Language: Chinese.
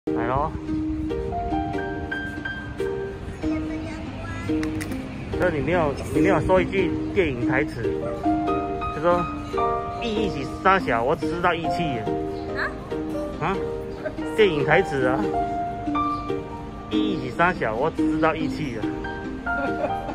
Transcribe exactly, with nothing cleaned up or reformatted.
来喽！这里面有里面有说一句电影台词，就说“义义是三小，我只知道义气”啊啊！电影台词啊，“义义是三小，我只知道义气”啊。